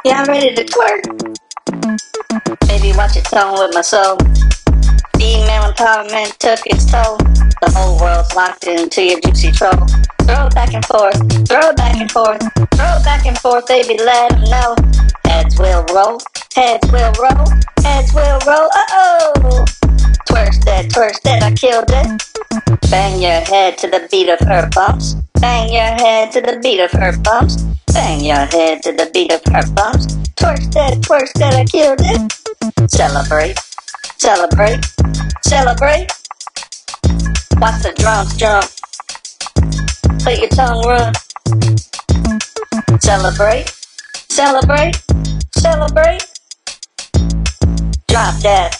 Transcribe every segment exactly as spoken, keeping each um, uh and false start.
Yeah, I'm ready to twerk. Baby, watch it tone with my soul. Female empowerment took its toll. The whole world's locked into your juicy troll. Throw it back and forth, throw it back and forth, throw it back and forth, baby, let them know. Heads will roll, heads will roll, heads will roll, uh-oh. Twerks that, twerks that, I killed it. Bang your head to the beat of her bumps. Bang your head to the beat of her bumps. Bang your head to the beat of her bumps. Twerks that, twerks that, I killed it. Celebrate, celebrate, celebrate. Watch the drums jump. Let your tongue run. Celebrate, celebrate, celebrate. Drop that.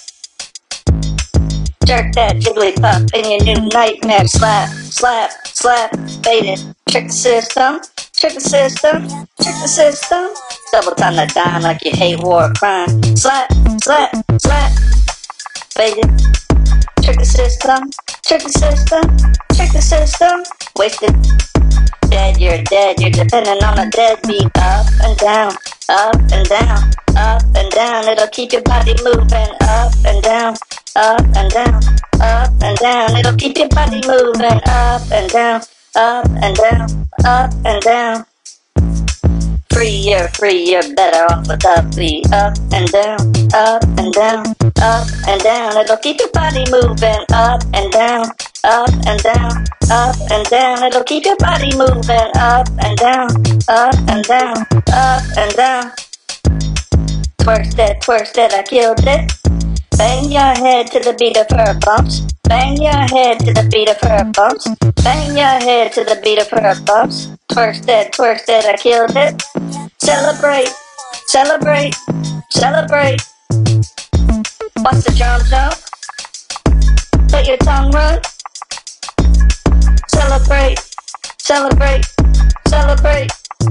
Jerk that jiggly pup in your new nightmare. Slap, slap, slap, bait it. Trick the system, trick the system, trick the system. Double time that dime like you hate war or crime. Slap, slap, slap, bait it. Trick the system, trick the system, trick the system. Wasted. Dead, you're dead, you're dependent on a deadbeat. Up and down, up and down, up and down. It'll keep your body moving. Up and down, up and down, up and down. It'll keep your body moving. Up and down, up and down, up and down. Free, you're free, you're better off with the beat. Up and down, up and down, up and down. It'll keep your body moving. Up and down, up and down, up and down. It'll keep your body moving. Up and down, up and down, up and down. Twerks that, twerks that, I killed it. Bang your head to the beat of her bumps. Bang your head to the beat of her bumps. Bang your head to the beat of her bumps. Twerks that, twerks that, I killed it. Celebrate, celebrate, celebrate. Watch the drum jump. Let your tongue run. Celebrate, celebrate, celebrate.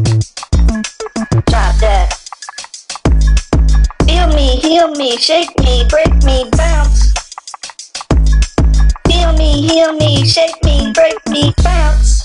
Drop that. Feel me, heal me, shake me, break me, bounce. Feel me, heal me, shake me, break me, bounce.